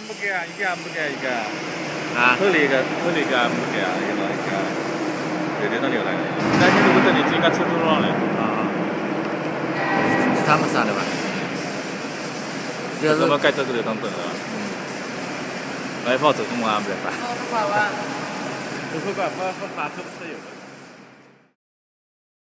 不给啊，一个不给一个。 啊。 后里个不给啊，一个一个。对对，那里来了。但是如果等你自己车主上来。 啊。是他们杀的吧？ 这么盖这个就当真了。来跑走动啊，不得吧？ 跑吧。 不快，不打车不是有的。